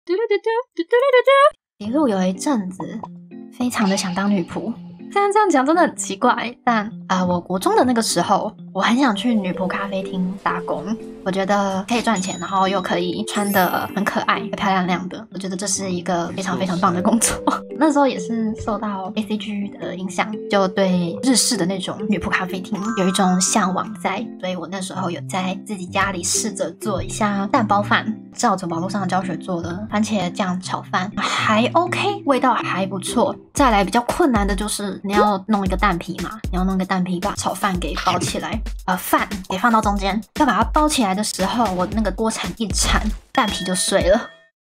迪露有一阵子非常的想当女仆，虽然这样讲真的很奇怪，但我国中的那个时候，我很想去女仆咖啡厅打工。我觉得可以赚钱，然后又可以穿得很可爱、漂漂亮亮的。我觉得这是一个非常非常棒的工作。那时候也是受到 ACG 的影响，就对日式的那种女仆咖啡厅有一种向往在，所以我那时候有在自己家里试着做一下蛋包饭，照着网络上的教学做的番茄酱炒饭，还 OK， 味道还不错。再来比较困难的就是你要弄一个蛋皮嘛，你要弄一个蛋皮把炒饭给包起来，饭给放到中间，要把它包起来的时候，我那个锅铲一铲，蛋皮就碎了。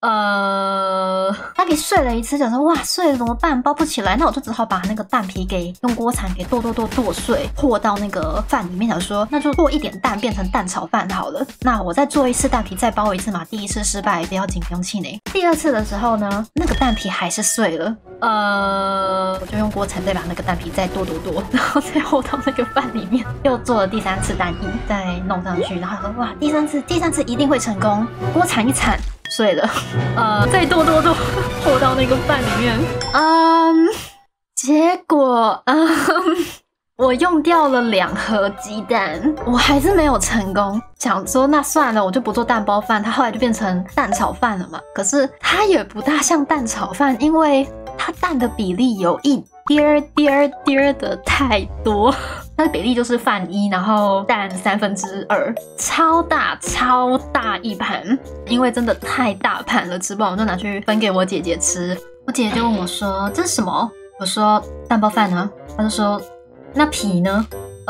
蛋皮碎了一次，想说哇碎了怎么办？包不起来，那我就只好把那个蛋皮给用锅铲给剁碎，和到那个饭里面。想说那就剁一点蛋变成蛋炒饭好了。那我再做一次蛋皮，再包一次嘛。第一次失败不要紧，不用气馁。第二次的时候呢，那个蛋皮还是碎了。我就用锅铲再把那个蛋皮再剁，然后再和到那个饭里面。又做了第3次蛋液，再弄上去，然后说哇第三次一定会成功。锅铲一铲。碎了，再剁，和到那个饭里面，结果，我用掉了2盒鸡蛋，我还是没有成功。想说那算了，我就不做蛋包饭，它后来就变成蛋炒饭了嘛。可是它也不大像蛋炒饭，因为它蛋的比例有一点的太多。它的比例就是饭1，然后蛋2/3，超大一盘，因为真的太大盘了，吃不完我就拿去分给我姐姐吃。我姐姐就问我说：“这是什么？”我说：“蛋包饭啊。”她就说：“那皮呢？”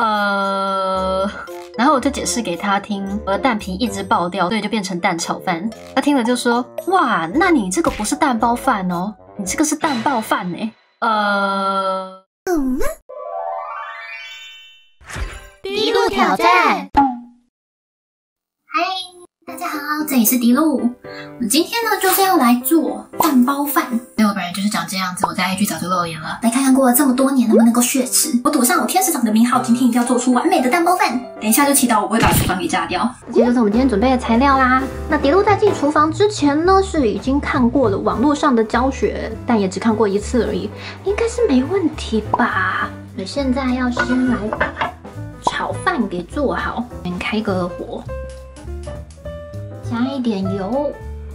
然后我就解释给她听，我的蛋皮一直爆掉，所以就变成蛋炒饭。她听了就说：“哇，那你这个不是蛋包饭哦，你这个是蛋爆饭欸。” 迪露挑战。嗨，大家好，这里是迪露。我今天呢就是要来做蛋包饭。所以我本人就是长这样子，我在 IG 早就露脸了。来看看过了这么多年能不能够血池。我赌上我天使长的名号，今天一定要做出完美的蛋包饭。等一下就祈祷我不会把厨房给炸掉。 这些就是我们今天准备的材料啦。那迪露在进厨房之前呢，是已经看过了网络上的教学，但也只看过1次而已，应该是没问题吧。我现在要先来把炒饭给做好，先开个火，加一点油，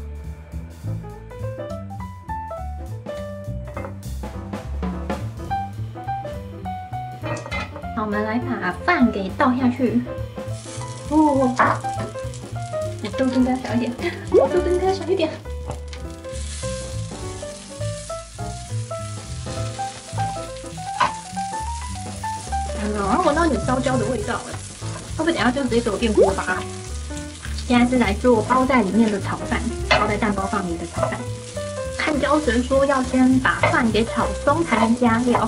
好，我们来把饭给倒下去。豆跟它小一点，豆跟它小一点。然后闻到一点烧焦的味道了，会不会等一下就直接给我变锅巴？现在是来做包在里面的炒饭，包在蛋包饭里的炒饭。看教学说要先把饭给炒松才能加料。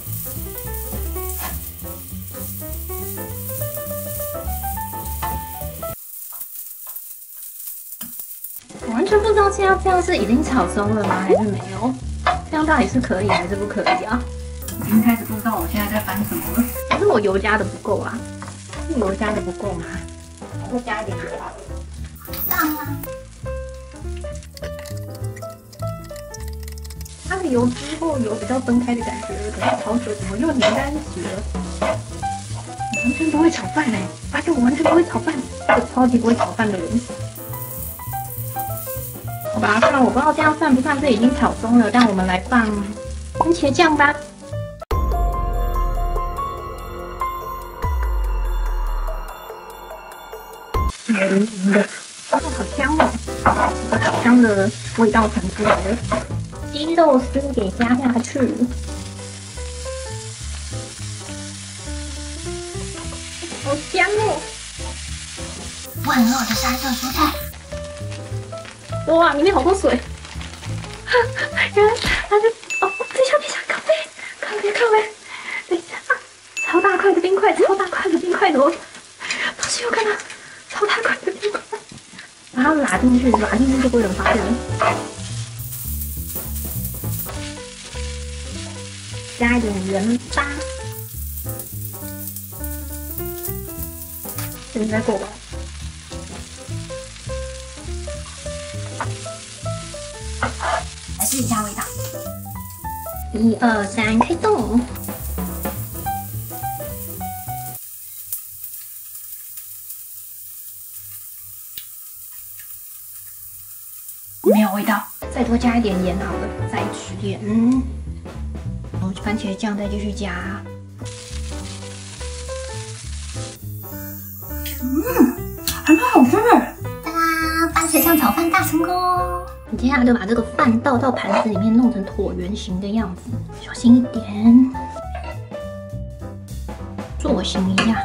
我完全不知道现在这样是已经炒松了吗？还是没有？这样到底是可以还是不可以啊？ 已经开始不知道我现在在翻什么了。 可是我油加的不够啊，是油加的不够吗？再加一点油好了。 上啊！ 它的油之后有比较分开的感觉了，可是炒久怎么又粘在一起了？我完全不会炒饭哎！发现我完全不会炒饭，我超级不会炒饭的人。我把它放，我不知道这样算不算是已经炒松了，但我们来放番茄酱吧。的，好香哦！好香的味道传出来了。鸡肉丝给加下去，好香哦！ 万恶的沙色蔬菜， 哇，里面好多水！原来它是哦，等一下，咖啡，等一下，超大块的冰块哦！都是有看到。超大块的冰块，把它拉进去就不会有人发现了。加一点盐巴，这应该够吧？ 来试一下味道。1、2、3，开动！没有味道，再多加一点盐好了，再吃点。番茄酱再继续加。还蛮好吃的。哒啦，番茄酱炒饭大成功！你接下来就把这个饭倒到盘子里面，弄成椭圆形的样子，小心一点，做形一下，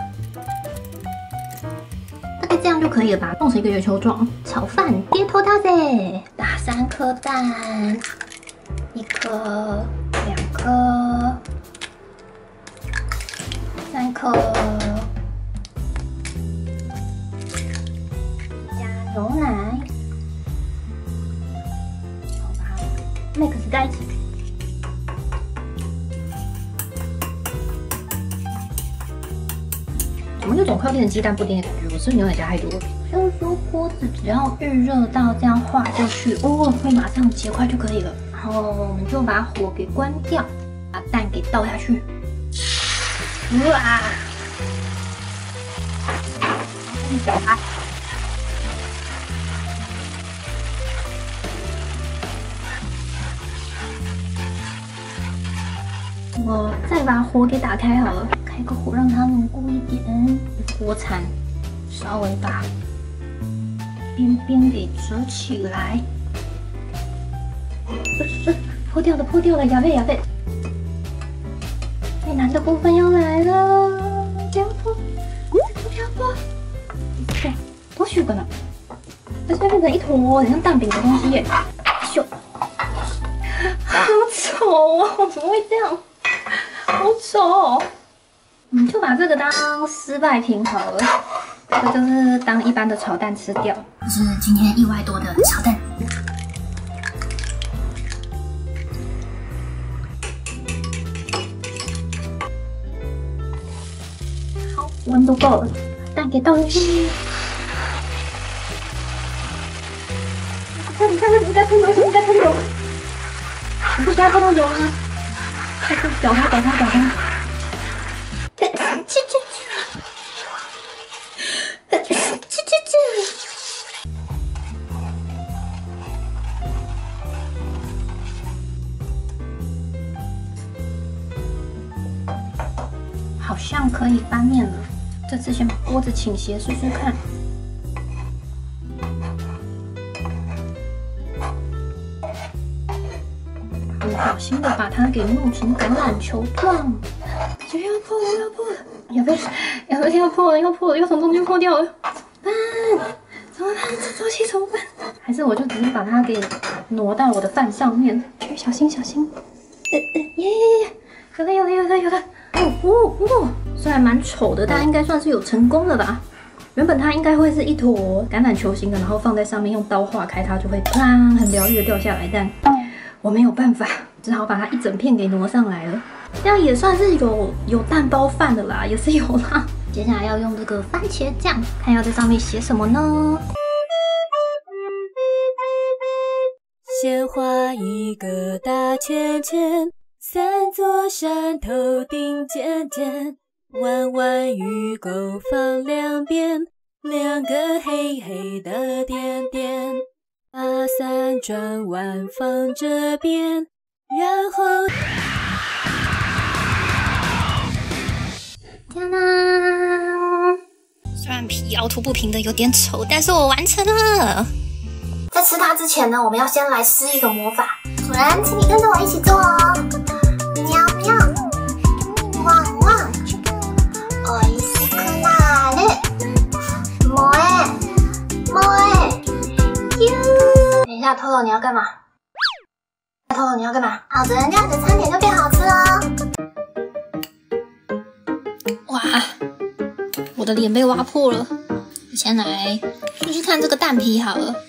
大概这样就可以了吧？弄成一个圆球状。炒饭跌头大噻，打3颗蛋，1颗、2颗、3颗。牛奶，好吧 ，mix 在一起。怎么有种快要变成鸡蛋布丁的感觉？我是不是牛奶加太多了？就是说锅子只要预热到这样滑下去，会马上结块就可以了。然后我们就把火给关掉，把蛋给倒下去。哇！搅它。我再把火给打开好了，开个火让它凝固一点。锅铲稍微把边边给折起来。破掉了，亚贝。最难的部分要来了，不要破！对，多许个呢？它现在变成一坨很像蛋饼的东西耶！咻，好丑哦！怎么会这样？好丑哦！我们就把这个当失败品好了，这个就是当一般的炒蛋吃掉。这是今天意外多的炒蛋。好，温度够了，把蛋给倒进去。你看，你在喷油，你不加喷油吗？快去搅它！好像可以翻面了，这次先把锅子倾斜试试看。小心的把它给弄成橄榄球状，就要破了！要破了，要从中间破掉了，怎么办？这周期怎么办？还是我就直接把它给挪到我的饭上面？小心！有了！虽然蛮丑的，但应该算是有成功了吧？原本它应该会是一坨橄榄球形的，然后放在上面用刀划开，它就会砰很疗愈的掉下来，但我没有办法，只好把它一整片给挪上来了。这样也算是有蛋包饭的啦，也是有啦。接下来要用这个番茄酱，看要在上面写什么呢？ 先画一个大圈圈，3座山头顶尖尖，弯弯鱼钩放2边，2个黑黑的点点，把3转弯放这边，然后当当！虽然皮凹凸不平的有点丑，但是我完成了。在吃它之前呢，我们要先来施一个魔法。主人，请你跟着我一起做哦。喵喵，汪汪，おいしくなる。萌え，等一下，透透你要干嘛？透透你要干嘛？好的，这样你的餐点就变好吃哦。哇，我的脸被挖破了。先来试试看这个蛋皮好了。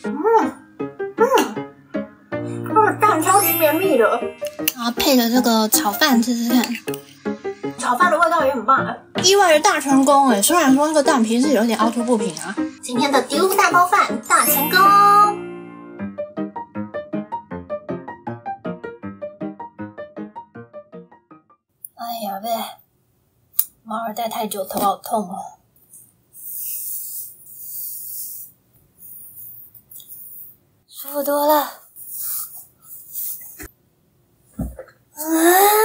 蛋超级绵密的，然后配着这个炒饭吃吃看。炒饭的味道也很棒意外的大成功虽然说那个蛋皮是有点凹凸不平啊。今天的迪露大包饭大成功。 哎呀喂，马尔代太久，头好痛哦。舒服多了。啊！